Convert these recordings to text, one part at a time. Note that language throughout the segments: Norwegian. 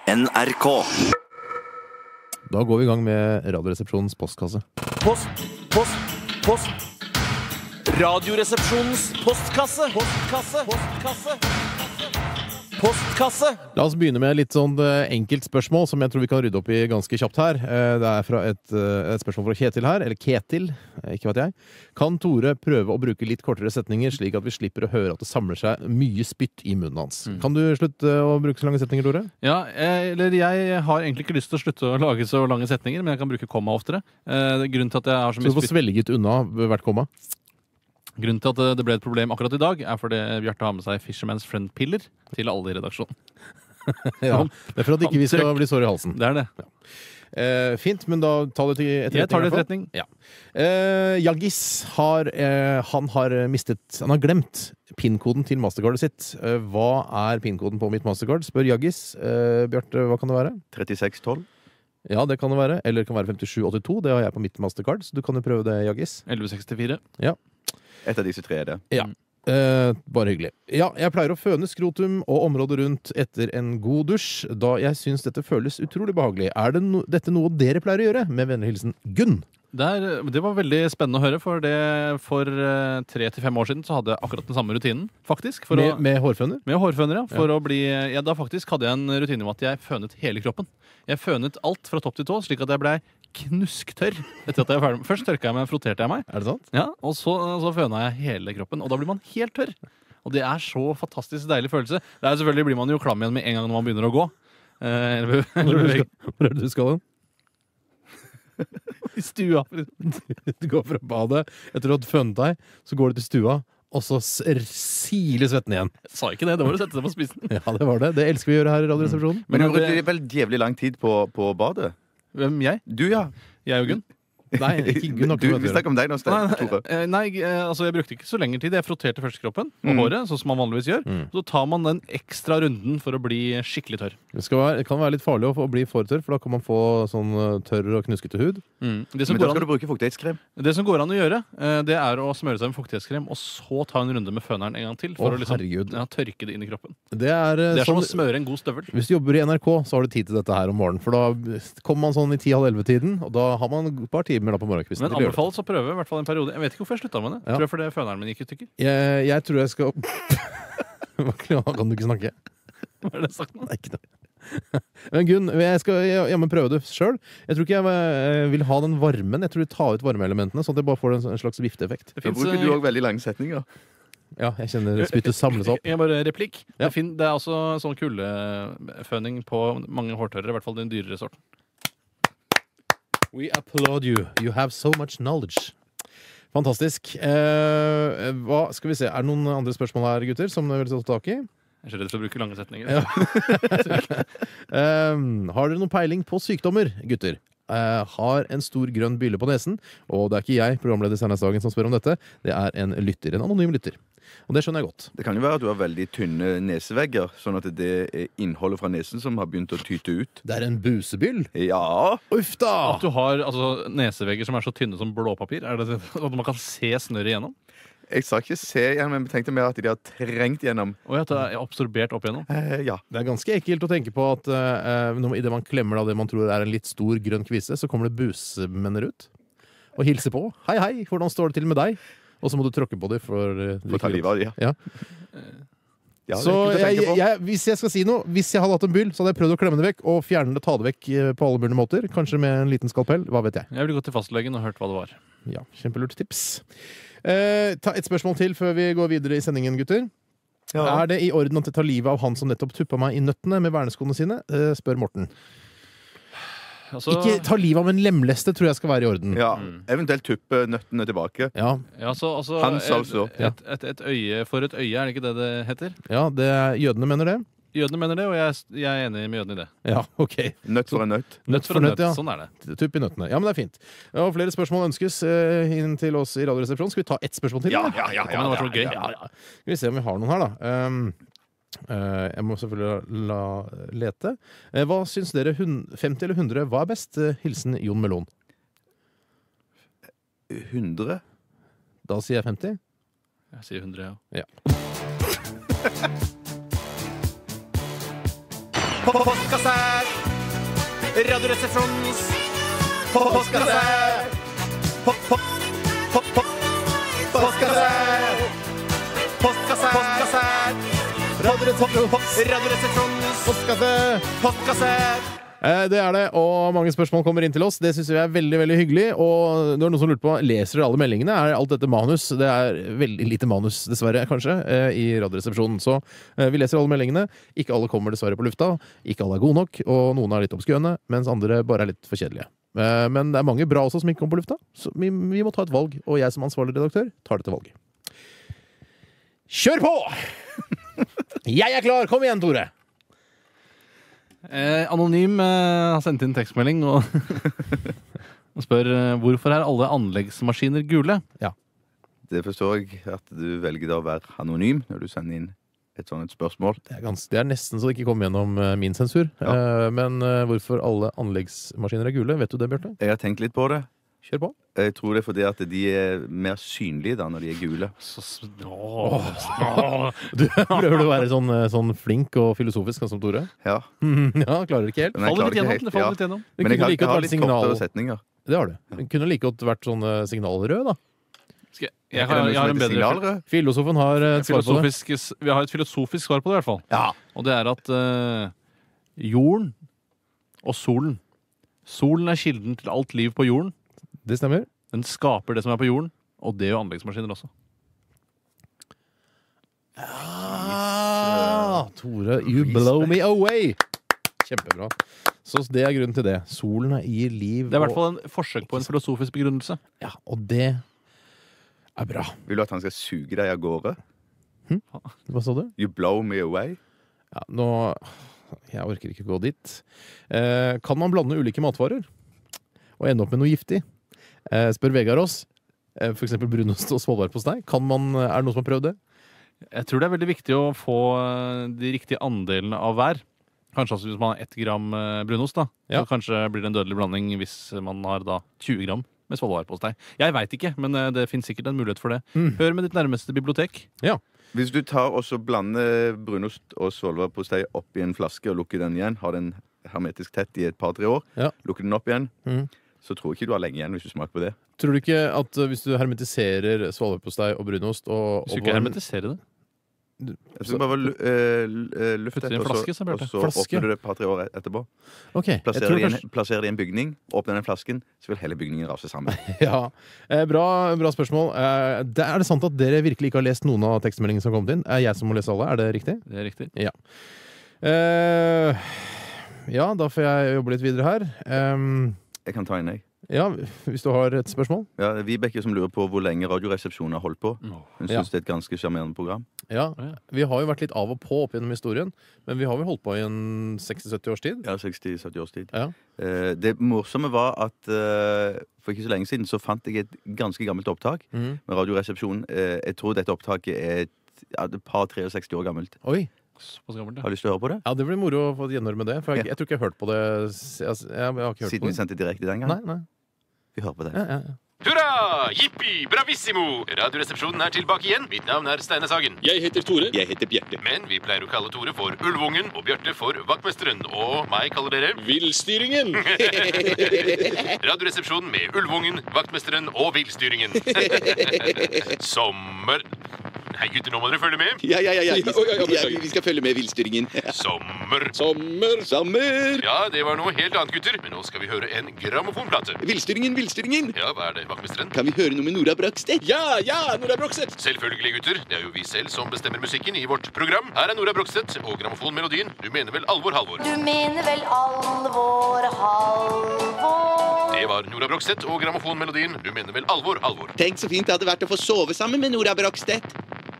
NRK. Da går vi i gang med Radioresepsjonens postkasse. Post. Radioresepsjonens postkasse. Postkasse. La oss begynne med litt sånn enkelt spørsmål som jeg tror vi kan rydde opp i ganske kjapt her. Det er fra et spørsmål fra Ketil her, eller Ketil, ikke vet jeg. Kan Tore prøve å bruke litt kortere setninger, slik at vi slipper å høre at det samler seg mye spytt i munnen hans? Kan du slutte å bruke så lange setninger, Tore? Ja, jeg har egentlig ikke lyst til å slutte å lage så lange setninger, men jeg kan bruke komma oftere. Grunnen til at jeg har så Så mye du får svelget unna hvert komma? Grunnen til at det ble et problem akkurat i dag, er fordi Bjarte har med seg Fisherman's Friend-piller til alle i redaksjonen. Ja, det er for at ikke vi skal bli sår i halsen. Det er det. Fint, men da ta det til etterretning. Jeg tar det til etterretning. Ja. Jaggis har han har glemt PIN-koden til Mastercardet sitt. Hva er PIN-koden på mitt Mastercard? Spør Jaggis. Bjarte, hva kan det være? 3612. Ja, det kan det være. Eller det kan være 5782. Det har jeg på mitt Mastercard, så du kan jo prøve det, Jaggis. 1164. Ja. Et av disse tre er det. Ja. Bare hyggelig. Ja, jeg pleier å føne skrotum og området rundt etter en god dusj, da jeg syns dette føles utrolig behagelig. Er det dette noe dere pleier å gjøre? Med vennlig hilsen Gunn. Det var veldig spennende å høre, for 3 til 5 år siden så hadde jeg akkurat den samme rutinen, faktisk. Med hårføner? Med hårføner, ja. Da faktisk hadde jeg en rutine med at jeg fønet hele kroppen. Jeg fønet alt fra topp til tå, slik at jeg ble knusktørr etter at jeg var ferdig. Først tørka jeg meg, frotterte jeg meg. Er det sant? Ja, og så føna jeg hele kroppen, og da blir man helt tørr. Og det er så fantastisk deilig følelse. Selvfølgelig blir man jo klam igjen med en gang når man begynner å gå. Hvor er det du skal hen? I stua. Du går fra badet etter å ha fønet deg, så går du til stua, og så siler svetten igjen. Jeg sa ikke det, det var å sette seg på spissen. Ja, det var det. Det elsker vi å gjøre her i Radioresepsjonen. Men du brukte vel djevlig lang tid på badet? Hvem, jeg? Du, ja. Jeg og Gunn? Nei, ikke Gunn. Vi snakker om deg nå, Tore. Jeg brukte ikke så lenger tid. Jeg frotterte først kroppen og håret, sånn som man vanligvis gjør. Så tar man den ekstra runden for å bli skikkelig tørr. Det kan være litt farlig å bli for tørr, for da kan man få sånn tørr og knuskete hud. Men da skal du bruke fuktighetskrem. Det som går an å gjøre, det er å smøre seg med fuktighetskrem, og så ta en runde med føneren en gang til, for å tørke det inn i kroppen. Det er som å smøre en god støvel. Hvis du jobber i NRK, så har du tid til dette her om morgenen, for da kommer man sånn i 10:30-11-tiden, og da har man et par timer på morgenkvisten. Men anbefales å prøve i hvert fall en periode. Jeg vet ikke hvorfor jeg slutta med det. Ja. Tror jeg fordi føneren min gikk i stykker. Jeg tror jeg skal Kan du ikke snakke? Hva er det sagt nå? Nei, ikke noe. Men Gunn, jeg skal jammen prøve det selv. Jeg tror ikke jeg vil ha den varmen. Jeg tror jeg tar ut varmeelementene, sånn at jeg bare får en slags vifteeffekt. Da bruker du også veldig lange setninger. Ja, jeg kjenner spyttet samles opp. Jeg bare replikk. Ja. Det er også sånn kuldeføning på mange hårtørrere, i hvert fall den dyrere sorten. We applaud you. You have so much knowledge. Fantastisk. Hva skal vi se? Er det noen andre spørsmål her, gutter, som dere vil ta tak i? Jeg er så redd for å bruke lange setninger. Ja. Har dere noen peiling på sykdommer, gutter? Har en stor grønn bylle på nesen, og det er ikke jeg, programleder Steinar Sagen, som spør om dette. Det er en anonym lytter. Og det skjønner jeg godt. Det kan jo være at du har veldig tynne nesevegger, sånn at det er innholdet fra nesen som har begynt å tyte ut. Det er en busebyll? Ja. Uff da! At du har nesevegger som er så tynne som blåpapir? Er det at man kan se snørret igjennom? Jeg sa ikke se igjennom, men tenkte mer at de har trengt gjennom. Og at det er absorbert opp igjennom? Ja. Det er ganske ekkelt å tenke på at i det man klemmer da det man tror er en litt stor grønn kvise, så kommer det busemenner ut og hilser på. Hei, hei, hvordan står det til med deg? Og så må du tråkke på dem for å ta livet av dem. Ja. Ja, så hvis jeg skal si noe, hvis jeg hadde hatt en byll, så hadde jeg prøvd å klemme det vekk og fjerne det, ta det vekk på alle mulige måter. Kanskje med en liten skalpell, hva vet jeg. Jeg ville gått til fastlegen og hørt hva det var. Ja, kjempelurt tips. Ta et spørsmål til før vi går videre i sendingen, gutter. Ja. Er det i orden at jeg tar livet av han som nettopp tuppa meg i nøttene med verneskoene sine? Spør Morten. Ikke ta livet av en lemleste, tror jeg skal være i orden. Ja, eventuelt tuppe nøttene tilbake. Ja. Et øye for et øye, er det ikke det det heter? Ja, jødene mener det. Jødene mener det, og jeg er enig med jødene i det. Ja, ok. Nøtt for en nøtt. Nøtt for en nøtt, ja. Sånn er det. Tupp i nøttene. Ja, men det er fint. Og flere spørsmål ønskes inn til oss i Radioresepsjonen. Skal vi ta ett spørsmål til? Ja, det var så gøy. Skal vi se om vi har noen her, da. Jeg må selvfølgelig lete. Hva syns dere? 50 eller 100? Hva er best? Hilsen Jon Melon. 100? Da sier jeg 50. Jeg sier 100, ja. Postkasse. Radioresepsjonens postkasse. Postkasse. Postkasse. Radioresepsjonens postkasse. Det er det, og mange spørsmål kommer inn til oss. Det synes vi er veldig, veldig hyggelig. Og når noen som lurer på, leser dere alle meldingene? Er alt dette manus? Det er veldig lite manus, dessverre, kanskje, i Radioresepsjonen. Så vi leser alle meldingene. Ikke alle kommer dessverre på lufta. Ikke alle er gode nok, og noen er litt obskøne, mens andre bare er litt for kjedelige. Men det er mange bra også som ikke kommer på lufta, så vi må ta et valg. Og jeg som ansvarlig redaktør tar dette valget. Kjør på! Jeg er klar! Kom igjen, Tore! Anonym har sendt inn tekstmelding og, og spør hvorfor er alle anleggsmaskiner gule? Ja. Det forstår jeg at du velger da å være anonym når du sender inn et sånt spørsmål. Det er nesten så det ikke kommer gjennom min sensur. Ja. Men hvorfor alle anleggsmaskiner er gule, vet du det, Bjarte? Jeg har tenkt litt på det. Kjør på. Jeg tror det er fordi at de er mer synlige da når de er gule. Du prøver å være sånn flink og filosofisk, som Tore. Ja. Ja, klarer det ikke helt. Men jeg klarer ikke helt, Det faller litt gjennom. Det Men jeg kunne har, like jeg godt har vært litt signal... kortere setninger. Det har du. Det kunne like godt vært sånn signalrød, da. Jeg har en bedre signalrød. Filosofen har et svar på det. Vi har et filosofisk svar på det, i hvert fall. Ja. Og det er at jorden og solen. Solen er kilden til alt liv på jorden. Det stemmer. Den skaper det som er på jorden, og det gjør anleggsmaskiner også. Tore, you blow me away! Kjempebra. Så det er grunnen til det. Solen gir liv. Det er i hvert fall en forsøk på en filosofisk begrunnelse. Ja, og det er bra. Vil du at han skal suge deg av gårde? Hva sa du? You blow me away? Ja, nå... Jeg orker ikke gå dit. Kan man blande ulike matvarer og ende opp med noe giftig? Spør Vegard oss. For eksempel brunost og svalbardpostei. Er det noen som har prøvd det? Jeg tror det er veldig viktig å få de riktige andelene av hver. Kanskje også hvis man har 1 gram brunost, da. Ja. Så kanskje blir det en dødelig blanding hvis man har da 20 gram med svalbardpostei. Jeg vet ikke, men det finnes sikkert en mulighet for det. Hør med ditt nærmeste bibliotek. Ja. Hvis du tar og så blander brunost og svalbardpostei opp i en flaske og lukker den igjen, har den hermetisk tett i et par-3 år, lukker den opp igjen, så tror jeg ikke du har lenge igjen hvis du smaker på det. Tror du ikke at hvis du hermetiserer svalbardpostei og brunost Hvis du ikke hermetiserer det? Jeg skal bare lufte Putte det i en flaske, så blir det. og så åpner du det et par-3 år etterpå. Ok, Plasserer det i en bygning, åpner den flasken, så vil hele bygningen rase sammen. Ja, bra spørsmål. Er det sant at dere virkelig ikke har lest noen av tekstmeldingene som har kommet inn? Er jeg som må lese alle? Er det riktig? Det er riktig. Ja. Ja, da får jeg jobbe litt videre her. Jeg kan ta inn, jeg. Ja, hvis du har et spørsmål. Ja, Vibeke som lurer på hvor lenge Radioresepsjonen har holdt på. Hun synes det er et ganske charmerende program. Ja, vi har jo vært litt av og på opp gjennom historien, men vi har vel holdt på i en 60-70 års tid. Ja, 60-70 års tid. Ja. Det morsomme var at for ikke så lenge siden så fant jeg et ganske gammelt opptak med Radioresepsjonen. Jeg tror dette opptaket er et par 63 år gammelt. Oi! Har du lyst til å høre på det? Ja, det blir moro å få et gjenhør med det, for jeg tror ikke jeg har hørt på det. Jeg har ikke hørt Siden på vi det. sendte direkte den gang? Nei. Vi hører på det. Ja. Hurra! Jippi! Bravissimo! Radioresepsjonen er tilbake igjen. Mitt navn er Steine Sagen. Jeg heter Tore. Jeg heter Bjarte. Men vi pleier å kalle Tore for Ulvungen og Bjarte for Vaktmesteren. Og meg kaller dere Villstyringen! Radioresepsjonen med Ulvungen, Vaktmesteren og Villstyringen. Sommer... Hei gutter, nå må dere følge med. Ja. Vi skal følge med Villstyringen. Sommer. Sommer! Ja, det var noe helt annet, gutter. Men nå skal vi høre en grammofonplate. Villstyringen! Ja, hva er det, Vaktmesteren? Kan vi høre noe med Nora Brogstedt? Ja, Nora Brogstedt! Selvfølgelig, gutter. Det er jo vi selv som bestemmer musikken i vårt program. Her er Nora Brogstedt og grammofonmelodien. Du mener vel alvor, Halvor? Du mener vel alvor, Halvor? Det var Nora Brogstedt og grammofonmelodien. Du mener vel alvor, Halvor? Tenk så fint det hadde vært å få sove sammen med Nora Brogstedt.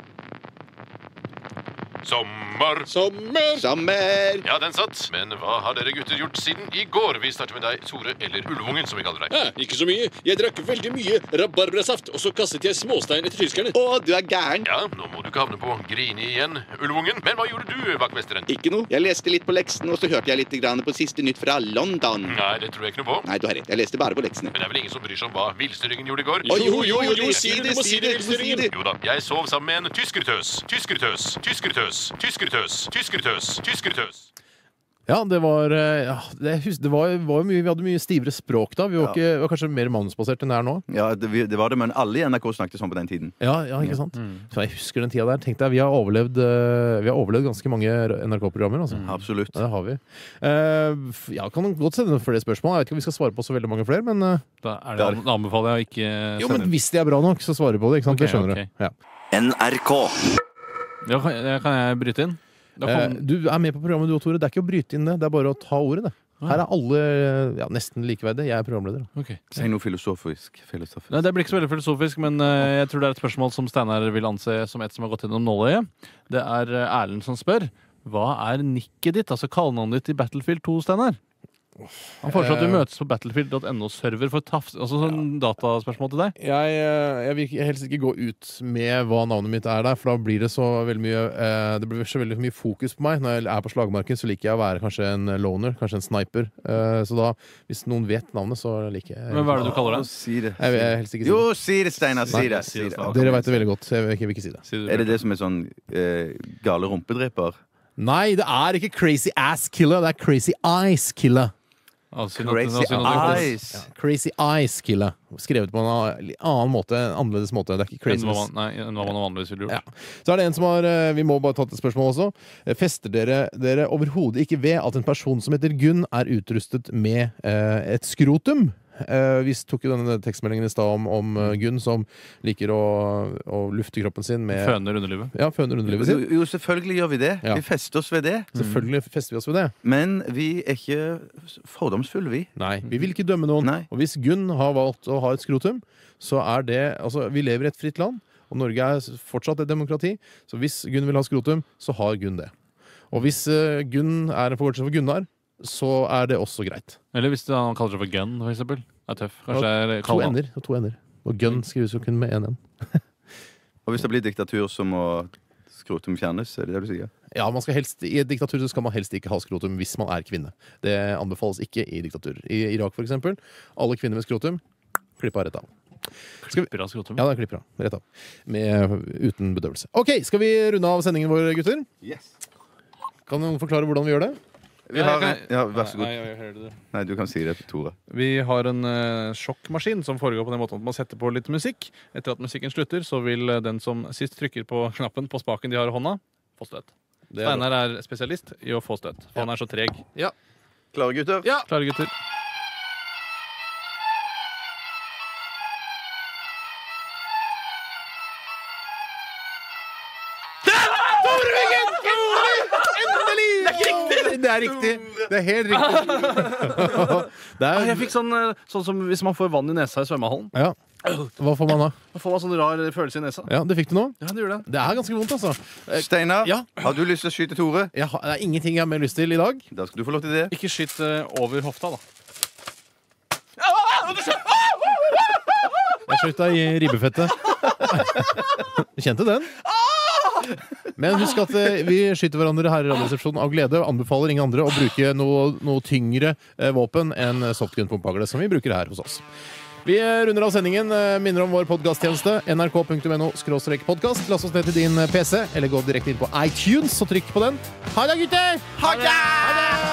Sommer. Sommer! Ja, den satt. Men hva har dere gutter gjort siden i går? Vi starter med deg, Tore, eller Ulvungen, som vi kaller deg. Ikke så mye. Jeg drakk veldig mye rabarbrasaft, og så kastet jeg småstein etter tyskerne. Å, du er gæren. Ja, nå må du ikke havne på grini igjen, Ulvungen. Men hva gjorde du, Vaktmesteren? Ikke noe. Jeg leste litt på leksen, og så hørte jeg litt grann på siste nytt fra London. Nei, det tror jeg ikke noe på. Nei, du har rett. Jeg leste bare på leksene. Men det er vel ingen som bryr seg om hva villstyringen gjorde i går? Jo, si det, Villstyringen. Jo da, jeg sov sammen med en tyskertøs. Ja, det var jo mye, vi hadde mye stivere språk da. Vi var kanskje mer manusbasert enn det er nå. Ja, det var det, men alle i NRK snakket sånn på den tiden. Ja, ikke sant? Så jeg husker den tida der. Tenkte jeg, vi har overlevd ganske mange NRK-programmer, altså. Absolutt. Ja, det har vi. Kan godt sende flere spørsmål. Jeg vet ikke om vi skal svare på så veldig mange flere, men Da anbefaler jeg å ikke jo, men hvis de er bra nok, så svarer vi på det, ikke sant? Okay, det skjønner du. Ja. NRK. Ja, kan jeg bryte inn? Du er med på programmet du og Tore. Det er ikke å bryte inn det er bare å ta ordet det. Her er alle nesten likeverdige. Jeg er programleder. Okay. Si noe filosofisk. Nei, det blir ikke så veldig filosofisk, men jeg tror det er et spørsmål som Steinar vil anse som et som har gått gjennom nåløyet. Det er Erlend som spør. Hva er nikket ditt, altså kallenavnet ditt i Battlefield 2, Steinar? Han foreslår at du møtes på battlefield.no-server for tafs. Altså sånn dataspørsmål til deg. Jeg vil helst ikke gå ut med hva navnet mitt er der, for da blir det så veldig mye det blir så veldig mye fokus på meg. Når jeg er på slagmarken, så liker jeg å være kanskje en loner, kanskje en sniper. Så da, hvis noen vet navnet, så liker jeg. Men hva er det du kaller det? Si det. Jeg vil helst ikke si det. Jo, si det, Steinar. Si det. Dere vet det veldig godt, så jeg vil ikke si det. Er det som er sånn gale rumpedripper? Nei, det er ikke Crazy Ass Killer, det er Crazy Eyes Killer. Crazy Eyes. Ja, Crazy Eyes Killer. Skrevet på en annen måte, en annerledes måte. Det er ikke crazy. Enn hva man vanligvis ville gjort. Ja. Så er det en som har vi må bare ta et spørsmål også. Fester dere overhodet ikke ved at en person som heter Gunn er utrustet med et skrotum? Vi tok jo denne tekstmeldingen i stad om Gunn som liker å lufte kroppen sin med Føner underlivet. Ja, føner underlivet sin. Jo, selvfølgelig gjør vi det. Ja. Vi fester oss ved det. Selvfølgelig fester vi oss ved det. Men vi er ikke fordomsfulle, vi. Nei, vi vil ikke dømme noen. Nei. Og hvis Gunn har valgt å ha et skrotum, så er det altså, vi lever i et fritt land, og Norge er fortsatt et demokrati. Så hvis Gunn vil ha skrotum, så har Gunn det. Og hvis Gunn er en forkortelse for Gunnar, så er det også greit. Eller hvis han kaller seg for Gunn, for eksempel. Det er tøff. Kanskje to ender. Og Gunn skrives jo kun med en N. Og hvis det blir diktatur, så må skrotum fjernes? Er det det du sier? Ja, i et diktatur så skal man helst ikke ha skrotum hvis man er kvinne. Det anbefales ikke i diktaturer. I Irak for eksempel, alle kvinner med skrotum klipper rett av. Klipper av skrotum? Ja, det klipper av. Rett av. Uten bedøvelse. Ok, skal vi runde av sendingen vår, gutter? Yes. Kan noen forklare hvordan vi gjør det? Vær så god. Nei, du kan si det, Tore. Vi har en sjokkmaskin som foregår på den måten at man setter på litt musikk. Etter at musikken slutter, så vil den som sist trykker på knappen på spaken de har i hånda, få støt. Steinar er spesialist i å få støt, for han er så treg. Ja. Klare gutter? Ja. Klare gutter. Det er riktig! Det er helt riktig. Jeg fikk sånn som hvis man får vann i nesa i svømmehallen. Ja. Hva får man da? Man får sånn rar følelse i nesa. Ja, det fikk du nå? Ja, det gjør det. Det er ganske vondt, altså. Steinar, Ja. har du lyst til å skyte Tore? Det er ingenting jeg har mer lyst til i dag. Da skal du få lov til det. Ikke skyt over hofta, da. Jeg skjøt deg i ribbefettet. Kjente den? Men husk at vi skyter hverandre her i Radioresepsjonen av glede og anbefaler ingen andre å bruke noe tyngre våpen enn softgun-pumpehagle, som vi bruker her hos oss. Vi runder av sendingen. Minner om vår podcasttjeneste nrk.no/podcast. Last oss ned til din PC, eller gå direkte inn på iTunes og trykk på den. Ha det, gutter! Ha det!